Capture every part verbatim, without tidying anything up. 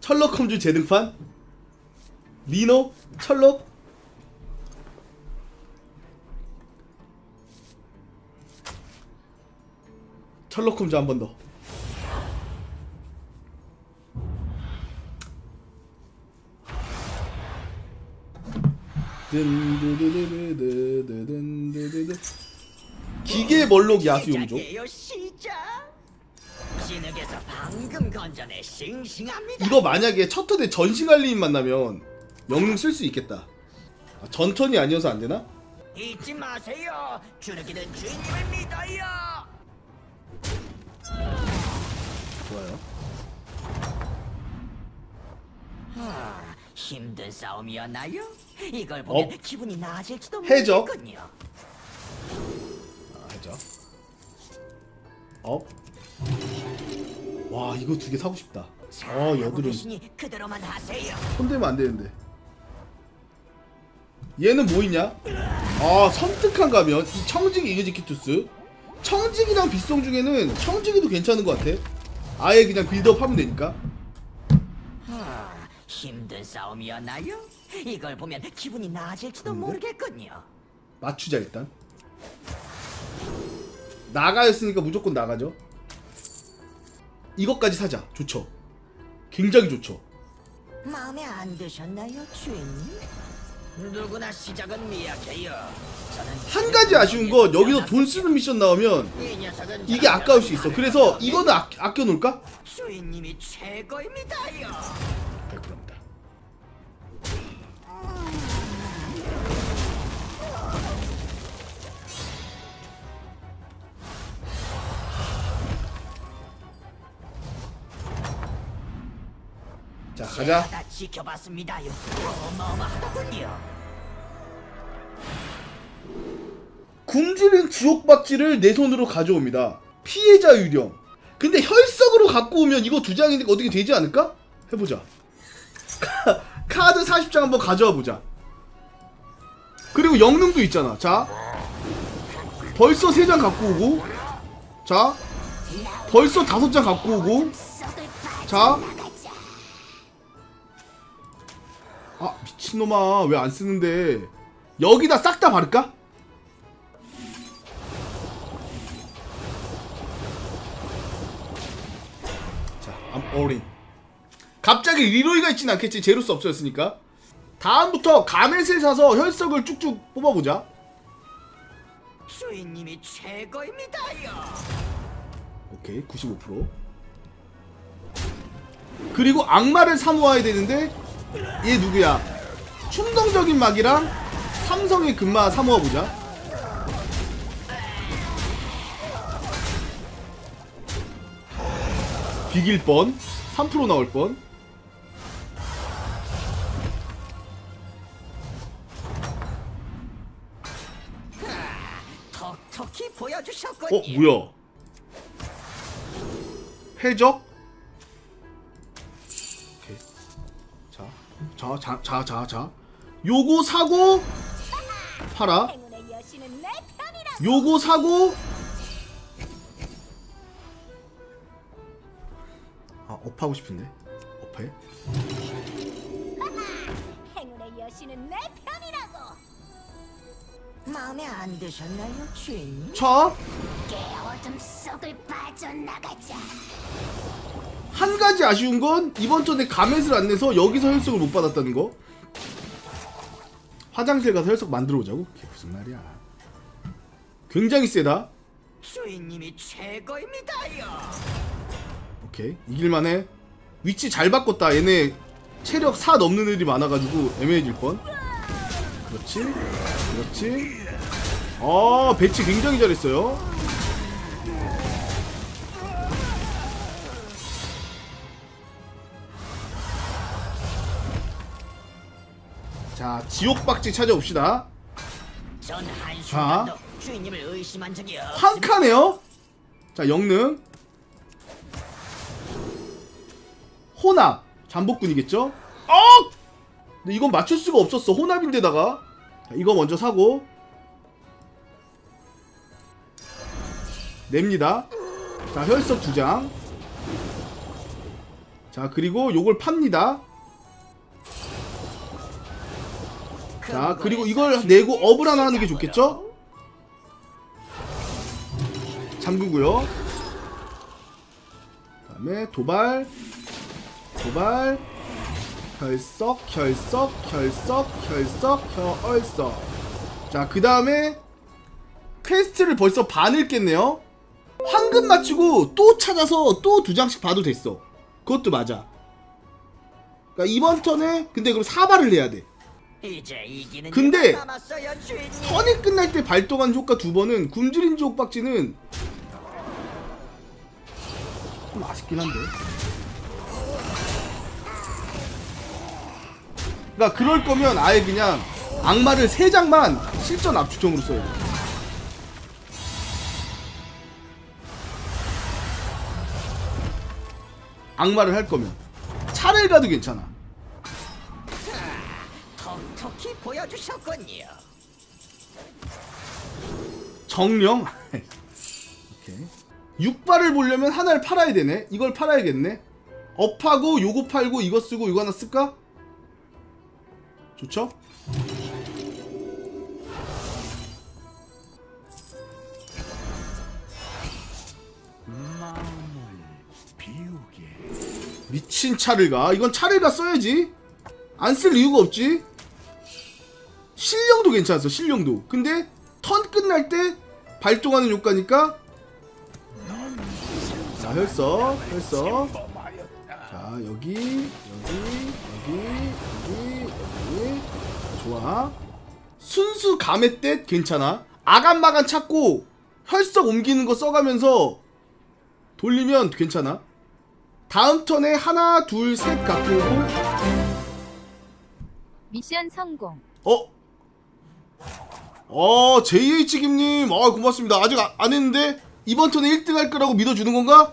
셜록 홈즈 재등판? 리노? 철록? 셜록 홈즈 한 번 더. 기계 멀록 야수 용종. 이거 만약에 첫 턴에 전시갈림 만나면 영웅 쓸 수 있겠다. 아, 전턴이 아니어서 안 되나? 잊지 마세요. 주눅이는 주인님을 믿어요. 좋아요. 하, 힘든 싸움이었나요? 이걸 보면 어? 기분이 나아질지도 해적. 모르겠군요. 아, 해적. 업. 와, 이거 두 개 사고 싶다. 어, 여드름. 그대로만 하세요. 손대면 안 되는데. 얘는 뭐 있냐? 아, 섬뜩한 가면 이 청지기 이그지키투스. 청지기랑 빗송 중에는 청지기도 괜찮은 것 같아. 아예 그냥 빌드업 하면 되니까. 하, 힘든 싸움이었나요? 이걸 보면 기분이 나아질지도 근데? 모르겠군요. 맞추자 일단. 나가였으니까 무조건 나가죠. 이것까지 사자. 좋죠. 굉장히 좋죠. 마음에 안 드셨나요, 주인님? 누구나 시작은 미약해요. 저는 한 가지 아쉬운 건 여기서 돈 쓰는 미션 나오면 이 녀석은 이게 아까울 수 있어. 그래서 이거는 아, 아껴놓을까? 주인님이 최고입니다요. 백 퍼센트입니다. 자, 가자. 다 지켜봤습니다요. 어마어마하더군요. 굶주린 지옥박쥐를 내 손으로 가져옵니다. 피해자 유령. 근데 혈석으로 갖고 오면 이거 두 장이니까 어떻게 되지 않을까? 해보자. 카드 사십 장 한번 가져와 보자. 그리고 영능도 있잖아. 자, 벌써 세 장 갖고 오고, 자, 벌써 다섯 장 갖고 오고, 자, 아 미친놈아 왜 안 쓰는데. 여기다 싹 다 바를까? 자, I'm all in. 갑자기 리로이가 있진 않겠지. 제로스 없어졌으니까. 다음부터 가멧을 사서 혈석을 쭉쭉 뽑아보자. 주인님이 최고입니다요. 오케이, 구십오 퍼센트. 그리고 악마를 사 모아야 되는데 얘 누구야? 충동적인 막이랑 삼성의 금마 사 모아보자. 비길 뻔. 삼 퍼센트 나올 뻔. 톡톡히 보여주셨군요. 어, 뭐야? 해적? 오케이. 자, 자, 자, 자, 자, 자. 요거 사고 팔아. 요거 사고. 아, 업하고 싶은데. 업해. 행운의 여신은 내 편이라고. 마음에 안 드셨나요, 주인님? 자, 깨어둠 속을 빠져나가자. 한 가지 아쉬운 건 이번 턴에 가멧을 안 내서 여기서 혈석을 못 받았다는 거. 화장실 가서 혈석 만들어 오자고? 그게 무슨 말이야. 굉장히 세다. 주인님이 최고입니다요. 오케이, 이길만해. 위치 잘 바꿨다. 얘네 체력 사 넘는 애들이 많아가지고 애매해질 뻔. 그렇지, 그렇지. 아, 배치 굉장히 잘했어요. 자, 지옥박쥐 찾아옵시다. 전 한순간도 주인님을 의심한 적이 없습니다. 한 칸에요. 자, 영능 혼합 잠복군이겠죠? 어! 근데 이건 맞출 수가 없었어. 혼합인데다가. 자, 이거 먼저 사고 냅니다. 자, 혈석 두 장. 자 그리고 요걸 팝니다. 자 그리고 이걸 내고 업을 하나 하는 게 좋겠죠? 잠그고요. 그 다음에 도발 도발 결석 결석 결석 결석 결석. 자 그 다음에 퀘스트를 벌써 반을 깼네요. 황금 맞추고 또 찾아서 또 두 장씩 봐도 됐어. 그것도 맞아. 그러니까 이번 턴에 근데 그럼 사발을 해야 돼. 이제 이기는 근데 일만 남았어요, 주인님. 턴이 끝날 때 발동한 효과 두 번은 굶주린 지옥박쥐는 좀 아쉽긴 한데. 그러니까 그럴 거면 아예 그냥 악마를 세 장만 실전 압축형으로 써야 돼. 악마를 할 거면 차를 가도 괜찮아. 톡톡히 보여주셨군요. 정령? 오케이. 육발을 보려면 하나를 팔아야 되네. 이걸 팔아야겠네. 업하고 요거 팔고 이거 쓰고 이거 하나 쓸까? 좋죠? 미친 차를 가. 이건 차를 가 써야지. 안 쓸 이유가 없지. 신령도 괜찮았어. 신령도. 근데 턴 끝날 때 발동하는 효과니까. 자 혈석 혈석. 자 여기 여기 여기 여기 여기. 좋아. 순수 감의 때 괜찮아. 아간마간 찾고 혈석 옮기는 거 써가면서 돌리면 괜찮아. 다음 턴에 하나 둘 셋 갖고 오고. 미션 성공. 어? 어 제이에이치 김님 아 고맙습니다. 아직 아, 안 했는데 이번 턴에 일 등 할 거라고 믿어주는 건가?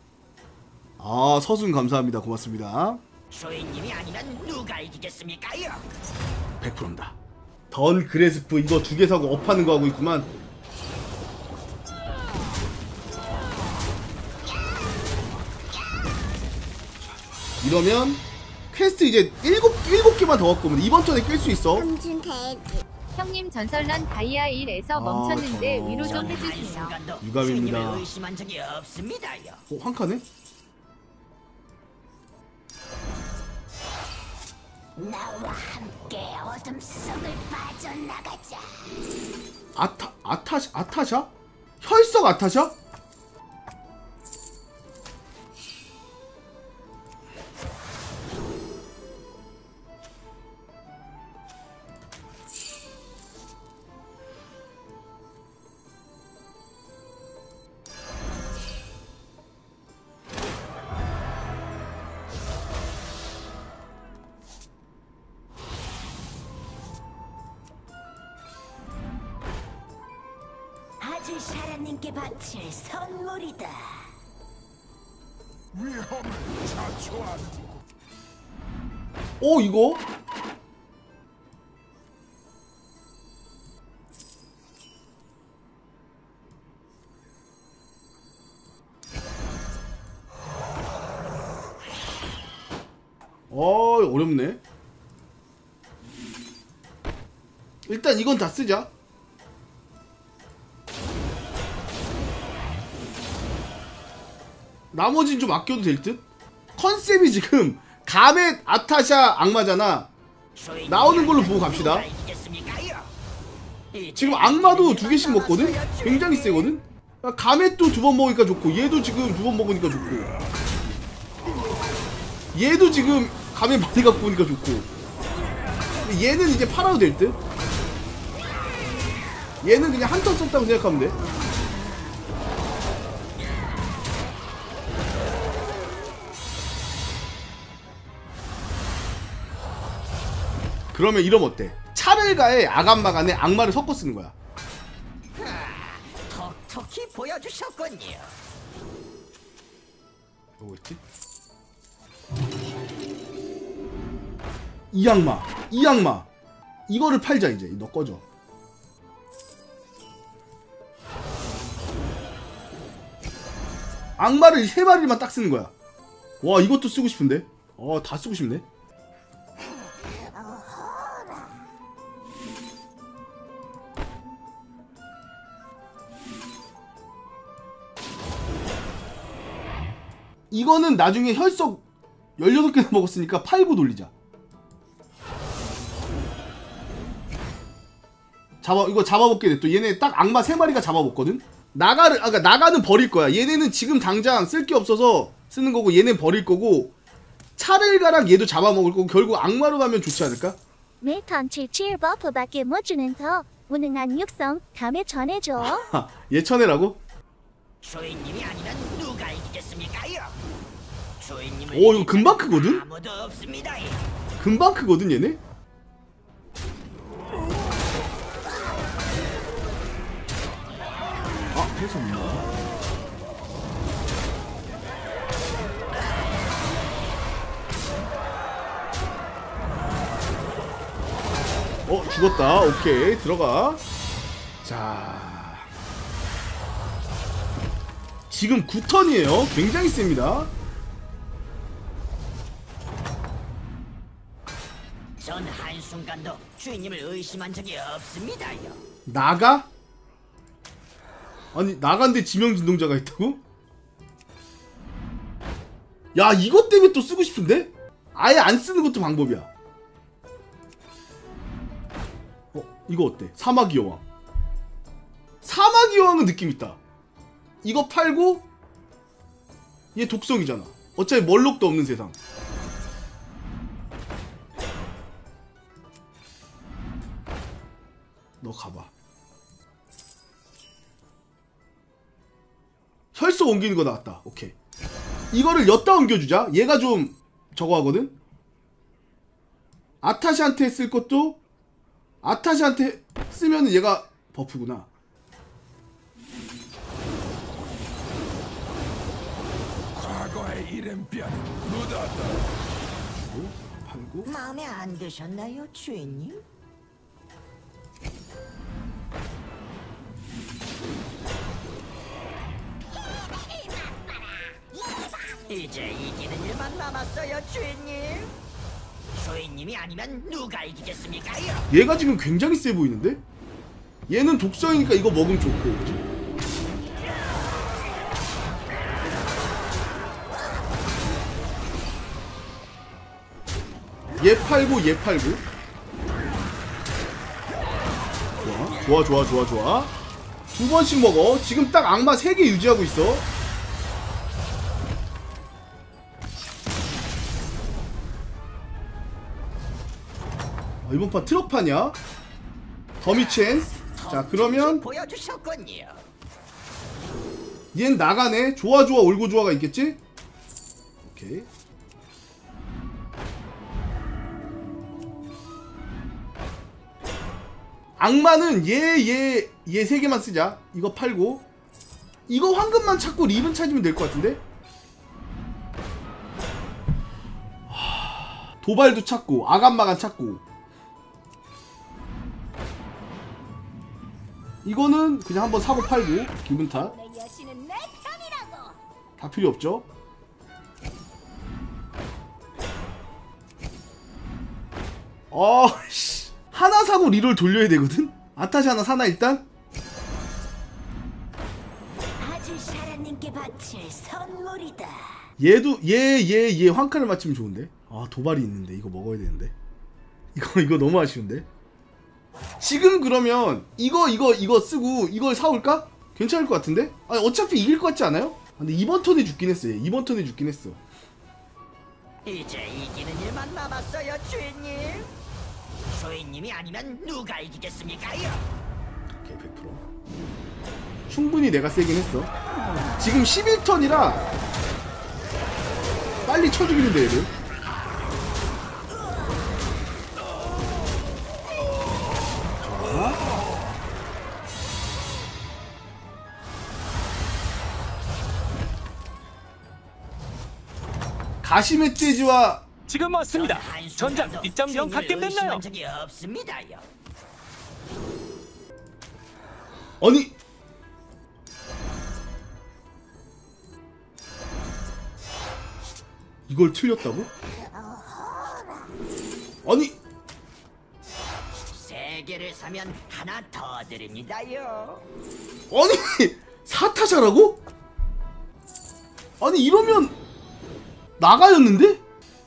아 서순 감사합니다. 고맙습니다. 주인님이 아니면 누가 이기겠습니까요? 백 퍼센트입니다. 던 그레스프 이거 두 개 사고 업하는 거 하고 있구만. 이러면 퀘스트 이제 일곱, 일곱 개만 더 갖고 오면 이번 턴에 깰 수 있어. 형님 전설란 다이아 일에서 아, 멈췄는데 저... 위로 좀 저는 해주세요. 한순간도 유감입니다. 주인님을 의심한 적이 없습니다요. 어? 한 칸에? 나와 함께 어둠 속을 빠져나가자. 아타, 아타샤? 아타샤? 혈석 아타샤? 아주샤라님께 바칠 선물이다. 위험을 자초한 오 이거? 어 어렵네. 일단 이건 다 쓰자. 나머진 좀 아껴도 될 듯? 컨셉이 지금 가멧 아타샤 악마잖아. 나오는 걸로 보고 갑시다. 지금 악마도 두 개씩 먹거든? 굉장히 세거든? 가멧도 두 번 먹으니까 좋고 얘도 지금 두 번 먹으니까 좋고 얘도 지금 가멧 많이 갖고 오니까 좋고 얘는 이제 팔아도 될 듯? 얘는 그냥 한 턴 썼다고 생각하면 돼. 그러면 이러면 어때? 차를가에 아간마간에 악마를 섞어 쓰는 거야. 톡톡히 보여주셨군요. 뭐였지? 이 악마, 이 악마. 이거를 팔자 이제. 너 꺼져. 악마를 세 마리만 딱 쓰는 거야. 와 이것도 쓰고 싶은데. 어 다 쓰고 싶네. 이거는 나중에 혈석 열여섯 개나 먹었으니까 팔고 돌리자. 잡아 이거 잡아먹게 돼. 또 얘네 딱 악마 세 마리가 잡아먹거든. 나가를 아까 그러니까 나가는 버릴 거야. 얘네는 지금 당장 쓸 게 없어서 쓰는 거고 얘는 버릴 거고 차를가랑 얘도 잡아먹을 거고 결국 악마로 가면 좋지 않을까? 메탄치 칠 버프밖에 못 주는 더 무능한 육성 다음에 전해줘. 얘 쳐내라고? 주인님이 아니면 누가 이기겠습니까요? 주인님을 오 이거 금방 크거든? 아무도 없습니다. 금방 크거든 얘네? 아 해서 없나? 어 죽었다. 오케이 들어가. 자 지금 구 턴이에요 굉장히 셉니다. 전 한순간도 주인님을 의심한 적이 없습니다요. 나가? 아니 나간데 지명진동자가 있다고? 야 이것 때문에 또 쓰고 싶은데? 아예 안 쓰는 것도 방법이야. 어 이거 어때? 사마귀 여왕. 사마귀 여왕은 느낌 있다. 이거 팔고 얘 독성이잖아. 어차피 멀록도 없는 세상. 너 가봐. 혈서 옮기는 거 나왔다. 오케이. 이거를 엿다 옮겨주자. 얘가 좀 저거 하거든? 아타시한테 쓸 것도 아타시한테 쓰면 얘가 버프구나. 과거의 이름변 묻었다. 팔고 마음에 안 드셨나요, 주인님? 이제 이기는 일만 남았어요, 주인님. 주인님이 아니면 누가 이기겠습니까요? 얘가 지금 굉장히 세 보이는데? 얘는 독성이니까 이거 먹으면 좋고 그치? 얘 팔고 얘 팔고 좋아 좋아 좋아 좋아 좋아 두 번씩 먹어. 지금 딱 악마 세 개 유지하고 있어. 아, 이번 판 트럭판이야. 더미 찬스. 자 그러면 보여주셨군요. 얜 나가네. 좋아 좋아 올고 좋아가 있겠지? 오케이. 악마는 얘 얘 얘 세 개만 쓰자. 이거 팔고 이거 황금만 찾고 립은 찾으면 될 것 같은데? 하... 도발도 찾고 아감마간 찾고 이거는 그냥 한번 사고 팔고 기분 탓. 내 여신은 내 편이라고. 다 필요 없죠. 어, 씨. 하나 사고 리롤 돌려야 되거든? 아타시 하나 사나 일단? 아주 샤라님께 바칠 선물이다. 얘도 얘 얘 얘 황카를 맞추면 좋은데? 아 도발이 있는데 이거 먹어야 되는데 이거 이거 너무 아쉬운데? 지금 그러면 이거 이거 이거 쓰고 이걸 사올까? 괜찮을 것 같은데? 아니 어차피 이길 것 같지 않아요? 근데 이번 턴에 죽긴 했어. 얘 이번 턴에 죽긴 했어. 이제 이기는 일만 남았어요, 주인님. 주인님이 아니면 누가 이기겠습니까요? 오케이 백 퍼센트 충분히 내가 세긴 했어. 지금 십일 턴이라 빨리 쳐죽이는데 얘를. 자. 가시멧 돼지와 지금 왔습니다. 전장 이점 영 갓겜됐나요? 적이 없습니다요. 아니 이걸 틀렸다고? 아니 세 개를 사면 하나 더 드립니다요. 아니 사타자라고? 아니 이러면 나가였는데?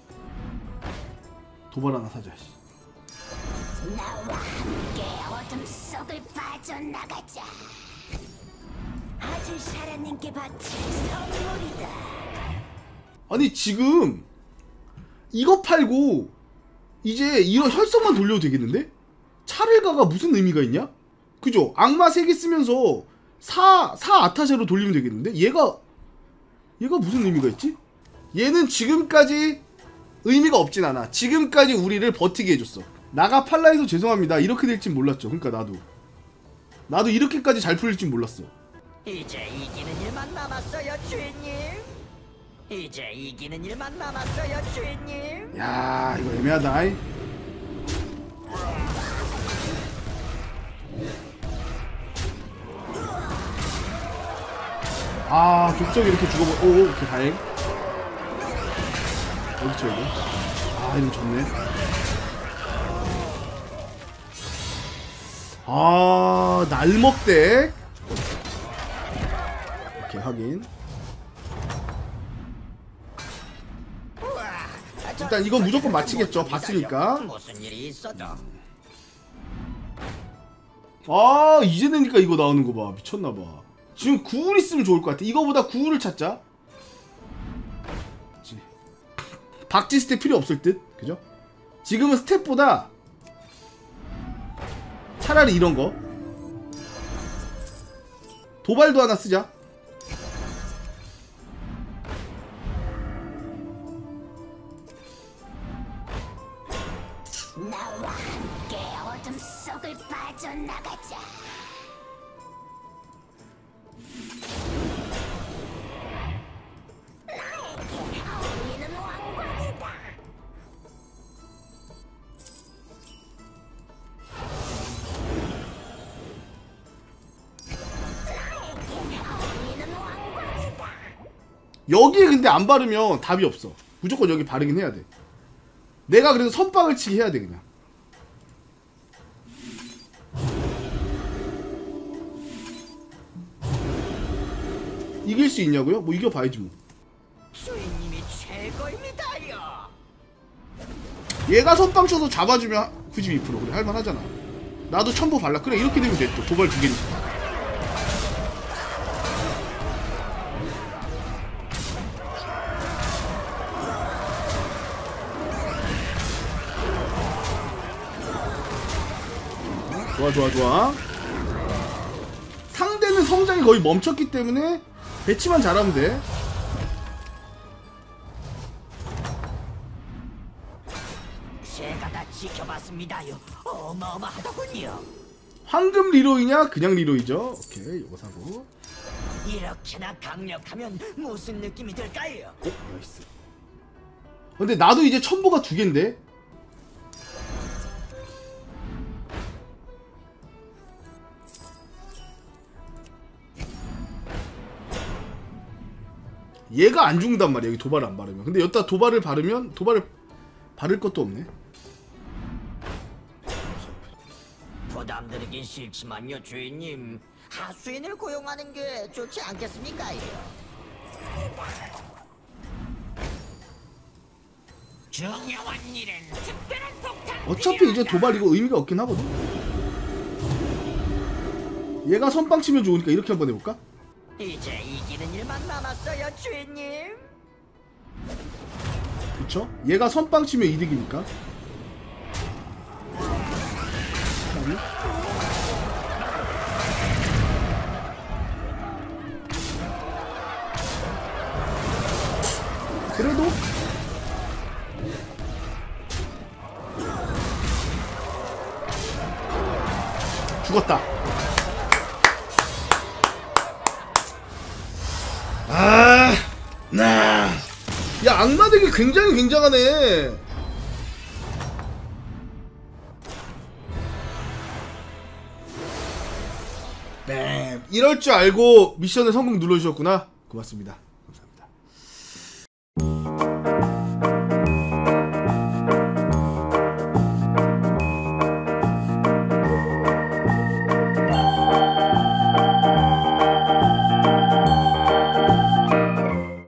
도발 하나 사자. 씨. 나와 함께 어둠 속을 빠져나가자. 아즈샤라님께 바칠 선물이다. 아니 지금 이거 팔고 이제 이런 혈성만 돌려도 되겠는데? 차를 가가 무슨 의미가 있냐? 그죠? 악마 세 개 쓰면서 사, 사 아타제로 돌리면 되겠는데? 얘가 얘가 무슨 의미가 있지? 얘는 지금까지 의미가 없진 않아. 지금까지 우리를 버티게 해줬어. 나가 팔라해서 죄송합니다. 이렇게 될진 몰랐죠. 그러니까 나도 나도 이렇게까지 잘 풀릴 진 몰랐어. 이제 이기는 일만 남았어요, 주인님. 이제 이기는 일만 남았어요, 주인님. 야 이거 애매하다. 이. 아 격적이 이렇게 죽어버. 오 오케이 다행. 어디 쳐 이거? 아 이거 좋네. 아 날먹대. 오케이 확인. 일단 이건 무조건 맞히겠죠. 봤으니까. 무슨 일이 있어도. 아 이제 되니까 이거 나오는 거 봐. 미쳤나봐. 지금 구울 있으면 좋을 것 같아. 이거보다 구울을 찾자. 그치. 박쥐 스텝 필요 없을 듯. 그죠? 지금은 스텝보다 차라리 이런 거 도발도 하나 쓰자. 나와 함께 어둠 속을 빠져나가자. 나에게 어울리는 왕관이다. 나에게 어울리는 왕관이다. 여기에 근데 안 바르면 답이 없어. 무조건 여기 바르긴 해야 돼. 내가 그래서 선빵을 치기 해야 돼 그냥. 이길 수 있냐고요? 뭐 이겨봐야지 뭐. 주인님이 최고입니다요. 얘가 선빵 쳐서 잡아주면 구십이 퍼센트 그래 할만하잖아. 나도 첨부 발라. 그래 이렇게 되면 돼. 또 도발 두 개니까. 좋아 좋아 좋아. 상대는 성장이 거의 멈췄기 때문에 배치만 잘하면 돼. 제가 다 지켜봤습니다요. 어마어마하더군요. 황금 리로이냐 그냥 리로이죠. 오케이 이거 사고. 이렇게나 강력하면 무슨 느낌이 들까요? 오 나이스. 근데 나도 이제 첨보가 두 개인데. 얘가 안 죽는단 말이야. 여기 도발을 안 바르면. 근데 여기다 도발을 바르면 도발을 바를 것도 없네. 부담드리긴 싫지만요, 주인님. 하수인을 고용하는 게 좋지 않겠습니까요? 중요한 일은 특별한 폭탄. 어차피 이제 도발 이거 의미가 없긴 하거든. 얘가 선빵 치면 좋으니까 이렇게 한번 해볼까? 이제 이기는 일만 남았어요, 주인님. 그쵸? 얘가 선빵 치면 이득이니까. 그래도 죽었다. 아, 나. 야, 악마덱이 굉장히 굉장하네. 뱀. 이럴 줄 알고 미션을 성공 눌러주셨구나. 고맙습니다.